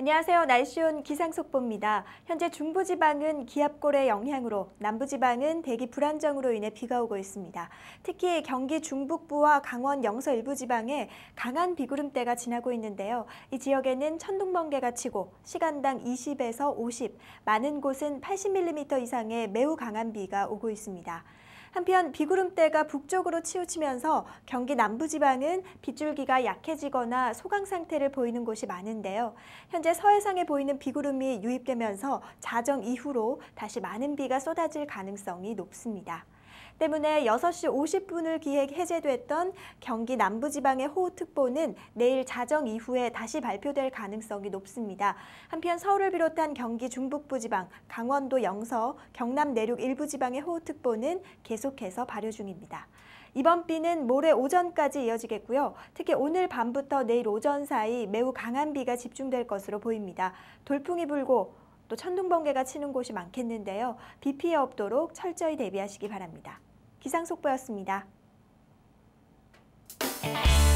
안녕하세요. 날씨 온 기상속보입니다. 현재 중부지방은 기압골의 영향으로, 남부지방은 대기 불안정으로 인해 비가 오고 있습니다. 특히 경기 중북부와 강원 영서 일부 지방에 강한 비구름대가 지나고 있는데요. 이 지역에는 천둥번개가 치고 시간당 20에서 50, 많은 곳은 80mm 이상의 매우 강한 비가 오고 있습니다. 한편 비구름대가 북쪽으로 치우치면서 경기 남부지방은 빗줄기가 약해지거나 소강 상태를 보이는 곳이 많은데요. 현재 서해상에 보이는 비구름이 유입되면서 자정 이후로 다시 많은 비가 쏟아질 가능성이 높습니다. 때문에 6시 50분을 기해 해제됐던 경기 남부지방의 호우특보는 내일 자정 이후에 다시 발표될 가능성이 높습니다. 한편 서울을 비롯한 경기 중북부 지방, 강원도 영서, 경남 내륙 일부 지방의 호우특보는 계속해서 발효 중입니다. 이번 비는 모레 오전까지 이어지겠고요. 특히 오늘 밤부터 내일 오전 사이 매우 강한 비가 집중될 것으로 보입니다. 돌풍이 불고 또 천둥번개가 치는 곳이 많겠는데요. 비 피해 없도록 철저히 대비하시기 바랍니다. 기상속보였습니다.